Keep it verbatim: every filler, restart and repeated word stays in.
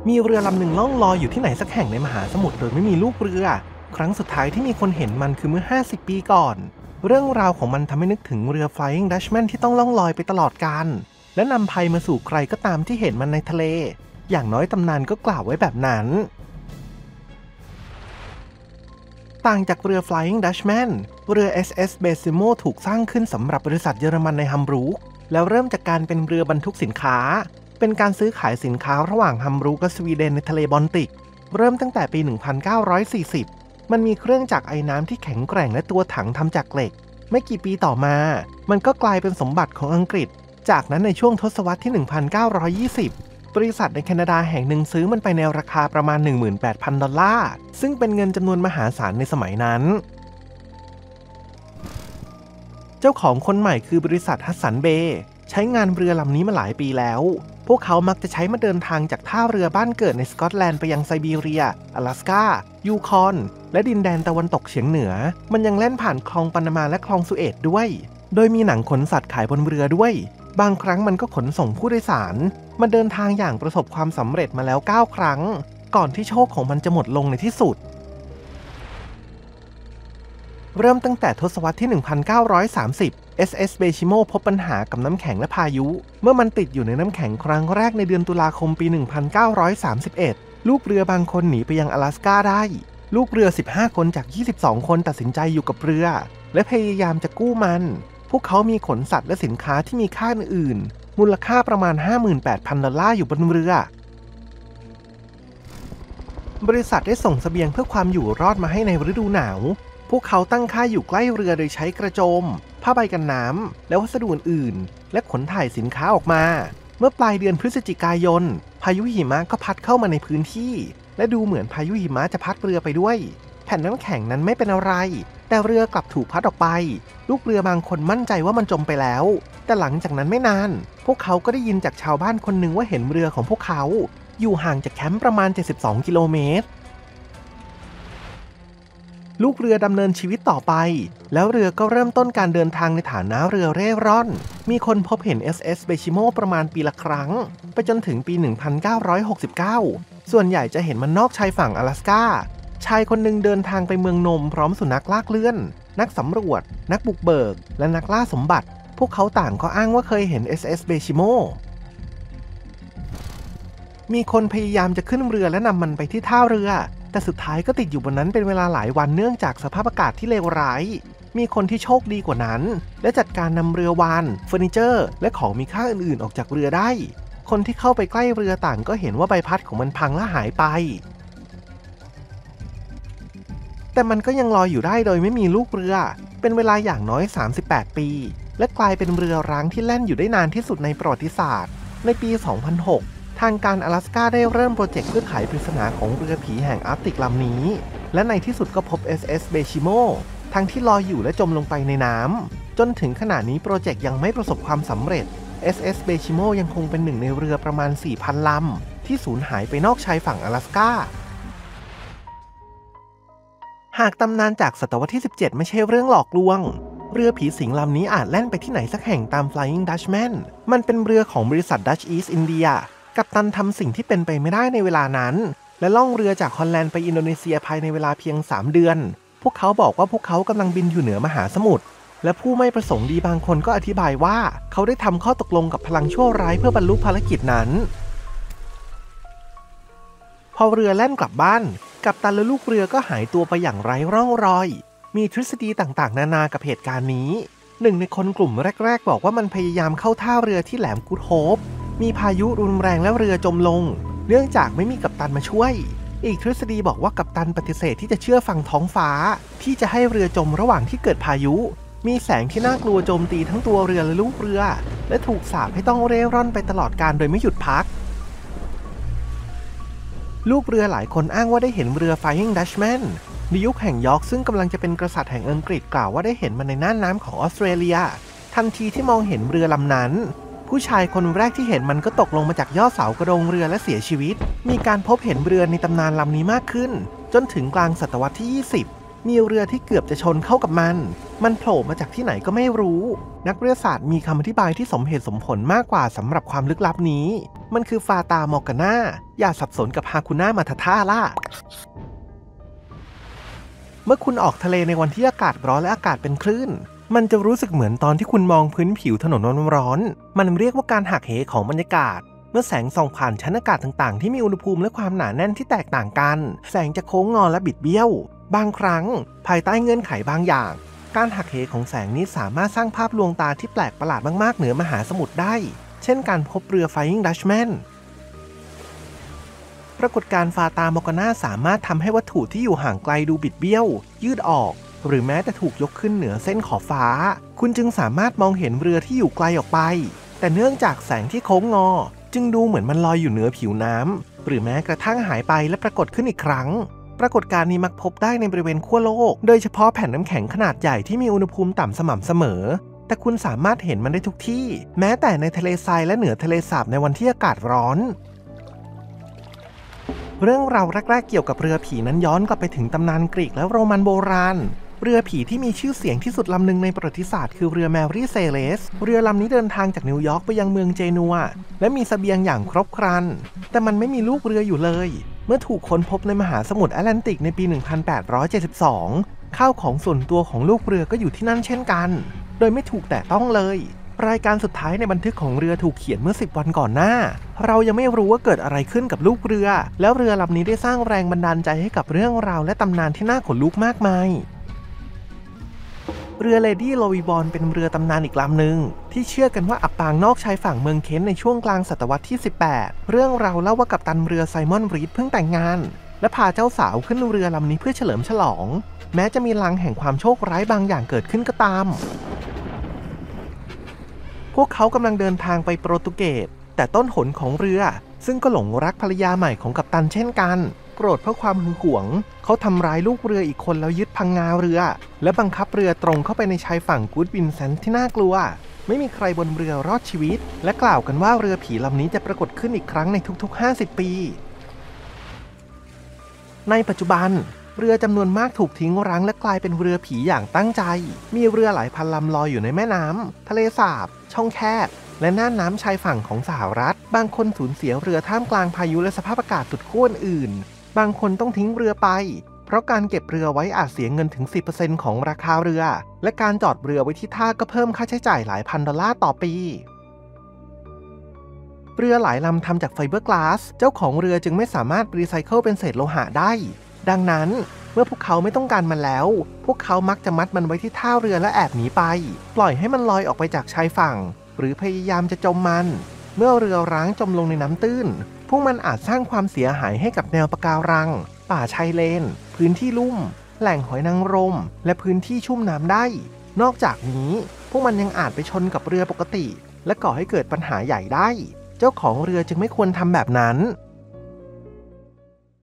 มีเรือลำหนึ่งล่องลอยอยู่ที่ไหนสักแห่งในมหาสมุทรโดยไม่มีลูกเรือครั้งสุดท้ายที่มีคนเห็นมันคือเมื่อห้าสิบปีก่อนเรื่องราวของมันทำให้นึกถึงเรือ Flying Dutchman ที่ต้องล่องลอยไปตลอดกาลและนำภัยมาสู่ใครก็ตามที่เห็นมันในทะเลอย่างน้อยตำนานก็กล่าวไว้แบบนั้นต่างจากเรือ Flying Dutchman เรือ เอส เอส Besimo ถูกสร้างขึ้นสำหรับบริษัทเยอรมันในฮัมบรูกแล้วเริ่มจากการเป็นเรือบรรทุกสินค้าเป็นการซื้อขายสินค้าระหว่างฮัมบรูกกับสวีเดนในทะเลบอลติกเริ่มตั้งแต่ปี หนึ่งพันเก้าร้อยสี่สิบ มันมีเครื่องจักรไอน้ำที่แข็งแกร่งและตัวถังทำจากเหล็กไม่กี่ปีต่อมามันก็กลายเป็นสมบัติของอังกฤษจากนั้นในช่วงทศวรรษที่ หนึ่งพันเก้าร้อยยี่สิบ บริษัทในแคนาดาแห่งหนึ่งซื้อมันไปในราคาประมาณ หนึ่งหมื่นแปดพัน ดอลลาร์ซึ่งเป็นเงินจำนวนมหาศาลในสมัยนั้นเจ้าของคนใหม่คือบริษัทฮัสสันเบย์ใช้งานเรือลำนี้มาหลายปีแล้วพวกเขามักจะใช้มาเดินทางจากท่าเรือบ้านเกิดในสกอตแลนด์ไปยังไซบีเรีย阿拉สกายูคอนและดินแดนตะวันตกเฉียงเหนือมันยังแล่นผ่านคลองปานามาและคลองสุเอตด้วยโดยมีหนังขนสัตว์ขายบนเรือด้วยบางครั้งมันก็ขนส่งผู้โดยสารมันเดินทางอย่างประสบความสำเร็จมาแล้วเก้าครั้งก่อนที่โชคของมันจะหมดลงในที่สุดเริ่มตั้งแต่ทศวรรษที่ หนึ่งพันเก้าร้อยสามสิบ เอส เอส Besimo พบปัญหากับน้ำแข็งและพายุเมื่อมันติดอยู่ในน้ำแข็งครั้งแรกในเดือนตุลาคมปี หนึ่งพันเก้าร้อยสามสิบเอ็ด ลูกเรือบางคนหนีไปยัง阿拉สกาได้ลูกเรือ สิบห้า คนจาก ยี่สิบสอง คนตัดสินใจอยู่กับเรือและพยายามจะกู้มันพวกเขามีขนสัตว์และสินค้าที่มีค่าอื่นๆมูลค่าประมาณ ห้าหมื่นแปดพัน ดอลลาร์อยู่บนเรือบริษัทได้ส่งเสบียงเพื่อความอยู่รอดมาให้ในฤดูหนาวพวกเขาตั้งค่ายอยู่ใกล้เรือโดยใช้กระโจมผ้าใบกันน้ำและวัสดุอื่นๆและขนถ่ายสินค้าออกมาเมื่อปลายเดือนพฤศจิกายนพายุหิมะก็พัดเข้ามาในพื้นที่และดูเหมือนพายุหิมะจะพัดเรือไปด้วยแผ่นน้ำแข็งนั้นไม่เป็นอะไรแต่เรือกลับถูกพัดออกไปลูกเรือบางคนมั่นใจว่ามันจมไปแล้วแต่หลังจากนั้นไม่นานพวกเขาก็ได้ยินจากชาวบ้านคนหนึ่งว่าเห็นเรือของพวกเขาอยู่ห่างจากแคมป์ประมาณเจ็ดสิบสองกิโลเมตรลูกเรือดำเนินชีวิตต่อไปแล้วเรือก็เริ่มต้นการเดินทางในฐานะเรือเร่ร่อนมีคนพบเห็น เอส เอส Besimo ประมาณปีละครั้งไปจนถึงปี หนึ่งพันเก้าร้อยหกสิบเก้า ส่วนใหญ่จะเห็นมันนอกชายฝั่ง阿拉สกาชายคนหนึ่งเดินทางไปเมืองนมพร้อมสุนัขลากเลื่อนนักสำรวจนักบุกเบิกและนักล่าสมบัติพวกเขาต่างก็อ้างว่าเคยเห็น เอส เอส Besimo มีคนพยายามจะขึ้นเรือและนำมันไปที่ท่าเรือแต่สุดท้ายก็ติดอยู่บนนั้นเป็นเวลาหลายวันเนื่องจากสภาพอากาศที่เลวร้ายมีคนที่โชคดีกว่านั้นและจัดการนำเรือวานเฟอร์นิเจอร์และของมีค่าอื่นๆออกจากเรือได้คนที่เข้าไปใกล้เรือต่างก็เห็นว่าใบพัดของมันพังและหายไปแต่มันก็ยังลอยอยู่ได้โดยไม่มีลูกเรือเป็นเวลาอย่างน้อยสามสิบแปดปีและกลายเป็นเรือร้างที่แล่นอยู่ได้นานที่สุดในประวัติศาสตร์ในปี สองพันหกทางการ阿拉สกาได้เริ่มโปรเจกต์เพื่อไขปริศนาของเรือผีแห่งอาร์กติกลำนี้และในที่สุดก็พบ เอส เอส Besimo ทั้งที่ลอยอยู่และจมลงไปในน้ำจนถึงขณะนี้โปรเจกต์ยังไม่ประสบความสำเร็จ เอส เอส Besimo ยังคงเป็นหนึ่งในเรือประมาณ สี่พัน ลำที่สูญหายไปนอกชายฝั่ง阿拉สกาหากตำนานจากศตวรรษที่สิบเจ็ดไม่ใช่เรื่องหลอกลวงเรือผีสิงลำนี้อาจแล่นไปที่ไหนสักแห่งตาม Flying Dutchman มันเป็นเรือของบริษัท Dutch East Indiaกัปตันทำสิ่งที่เป็นไปไม่ได้ในเวลานั้นและล่องเรือจากฮอลแลนด์ไปอินโดนีเซียภายในเวลาเพียงสามเดือนพวกเขาบอกว่าพวกเขากำลังบินอยู่เหนือมหาสมุทรและผู้ไม่ประสงค์ดีบางคนก็อธิบายว่าเขาได้ทำข้อตกลงกับพลังชั่วร้ายเพื่อบรรลุภารกิจนั้นพอเรือแล่นกลับบ้านกัปตันและลูกเรือก็หายตัวไปอย่างไร้ร่องรอยมีทฤษฎีต่างๆนานากับเหตุการณ์นี้หนึ่งในคนกลุ่มแรกๆบอกว่ามันพยายามเข้าท่าเรือที่แหลมกูดโฮปมีพายุรุนแรงและเรือจมลงเนื่องจากไม่มีกัปตันมาช่วยอีกทฤษฎีบอกว่ากัปตันปฏิเสธที่จะเชื่อฟังท้องฟ้าที่จะให้เรือจมระหว่างที่เกิดพายุมีแสงที่น่ากลัวโจมตีทั้งตัวเรือและลูกเรือและถูกสาปให้ต้องเร่ร่อนไปตลอดกาลโดยไม่หยุดพักลูกเรือหลายคนอ้างว่าได้เห็นเรือ Flying Dutchman ในยุคแห่งยอร์กซึ่งกำลังจะเป็นกษัตริย์แห่งอังกฤษกล่าวว่าได้เห็นมันในน่านน้ำของออสเตรเลียทันทีที่มองเห็นเรือลำนั้นผู้ชายคนแรกที่เห็นมันก็ตกลงมาจากยอดเสากระโดงเรือและเสียชีวิตมีการพบเห็นเรือในตำนานลำนี้มากขึ้นจนถึงกลางศตวรรษที่ยี่สิบมีเรือที่เกือบจะชนเข้ากับมันมันโผล่มาจากที่ไหนก็ไม่รู้นักวิทยาศาสตร์มีคำอธิบายที่สมเหตุสมผลมากกว่าสำหรับความลึกลับนี้มันคือฟาตามอร์กาน่าอย่าสับสนกับฮาคุน่ามาทาท่าล่ะเมื่อคุณออกทะเลในวันที่อากาศร้อนและอากาศเป็นคลื่นมันจะรู้สึกเหมือนตอนที่คุณมองพื้นผิวถนนร้อนๆมันเรียกว่าการหักเหของบรรยากาศเมื่อแสงส่องผ่านชั้นอากาศต่างๆที่มีอุณหภูมิและความหนาแน่นที่แตกต่างกันแสงจะโค้งงอและบิดเบี้ยวบางครั้งภายใต้เงื่อนไขบางอย่างการหักเหของแสงนี้สามารถสร้างภาพลวงตาที่แปลกประหลาดมากๆเหนือมหาสมุทรได้เช่นการพบเรือ Flying Dutchman ปรากฏการณ์ฟาตามอร์กาน่าสามารถทำให้วัตถุที่อยู่ห่างไกลดูบิดเบี้ยวยืดออกหรือแม้แต่ถูกยกขึ้นเหนือเส้นขอบฟ้าคุณจึงสามารถมองเห็นเรือที่อยู่ไกลออกไปแต่เนื่องจากแสงที่โค้งงอจึงดูเหมือนมันลอยอยู่เหนือผิวน้ำหรือแม้กระทั่งหายไปและปรากฏขึ้นอีกครั้งปรากฏการณ์นี้มักพบได้ในบริเวณขั้วโลกโดยเฉพาะแผ่นน้ำแข็งขนาดใหญ่ที่มีอุณหภูมิต่ำสม่ำเสมอแต่คุณสามารถเห็นมันได้ทุกที่แม้แต่ในทะเลทรายและเหนือทะเลสาบในวันที่อากาศร้อนเรื่องราวแรกๆเกี่ยวกับเรือผีนั้นย้อนกลับไปถึงตำนานกรีกและโรมันโบราณเรือผีที่มีชื่อเสียงที่สุดลำหนึ่งในประวัติศาสตร์คือเรือแมรี่เซเลสเรือลำนี้เดินทางจากนิวยอร์กไปยังเมืองเจนัวและมีเสบียงอย่างครบครันแต่มันไม่มีลูกเรืออยู่เลยเมื่อถูกค้นพบในมหาสมุทรแอตแลนติกในปี หนึ่งพันแปดร้อยเจ็ดสิบสอง ข้าวของส่วนตัวของลูกเรือก็อยู่ที่นั่นเช่นกันโดยไม่ถูกแตะต้องเลยรายการสุดท้ายในบันทึกของเรือถูกเขียนเมื่อสิบวันก่อนหน้าเรายังไม่รู้ว่าเกิดอะไรขึ้นกับลูกเรือแล้วเรือลำนี้ได้สร้างแรงบันดาลใจให้กับเรื่องราวและตำนานที่น่าขนลุกมากมายเรือเลดี้โลวีบอร์นเป็นเรือตำนานอีกลำหนึ่งที่เชื่อกันว่าอับปางนอกชายฝั่งเมืองเคนต์ในช่วงกลางศตวรรษที่สิบแปดเรื่องราวเล่าว่ากัปตันเรือไซมอนรีดเพิ่งแต่งงานและพาเจ้าสาวขึ้นเรือลำนี้เพื่อเฉลิมฉลองแม้จะมีลางแห่งความโชคร้ายบางอย่างเกิดขึ้นก็ตามพวกเขากำลังเดินทางไปโปรตุเกสแต่ต้นหนของเรือซึ่งก็หลงรักภรรยาใหม่ของกัปตันเช่นกันโกรธเพราะความหึงหวงเขาทำร้ายลูกเรืออีกคนแล้วยึดพังงาเรือและบังคับเรือตรงเข้าไปในชายฝั่งกู๊ดวินเซนต์ที่น่ากลัวไม่มีใครบนเรือรอดชีวิตและกล่าวกันว่าเรือผีลำนี้จะปรากฏขึ้นอีกครั้งในทุกๆห้าสิบปีในปัจจุบันเรือจำนวนมากถูกทิ้งร้างและกลายเป็นเรือผีอย่างตั้งใจมีเรือหลายพันลำลอยอยู่ในแม่น้ำทะเลสาบช่องแคบและน่านน้ำชายฝั่งของสหรัฐบางคนสูญเสียเรือท่ามกลางพายุและสภาพอากาศสุดขั้วอื่นบางคนต้องทิ้งเรือไปเพราะการเก็บเรือไว้อาจเสียเงินถึง สิบเปอร์เซ็นต์ ของราคาเรือและการจอดเรือไว้ที่ท่าก็เพิ่มค่าใช้จ่ายหลายพันดอลลาร์ต่อปีเรือหลายลำทำจากไฟเบอร์กลาสเจ้าของเรือจึงไม่สามารถรีไซเคิลเป็นเศษโลหะได้ดังนั้นเมื่อพวกเขาไม่ต้องการมันแล้วพวกเขามักจะมัดมันไว้ที่ท่าเรือและแอบหนีไปปล่อยให้มันลอยออกไปจากชายฝั่งหรือพยายามจะจมมันเมื่อเรือร้างจมลงในน้ำตื้นพวกมันอาจสร้างความเสียหายให้กับแนวปะการังป่าชายเลนพื้นที่ลุ่มแหล่งหอยนางรมและพื้นที่ชุ่มน้ำได้นอกจากนี้พวกมันยังอาจไปชนกับเรือปกติและก่อให้เกิดปัญหาใหญ่ได้เจ้าของเรือจึงไม่ควรทำแบบนั้น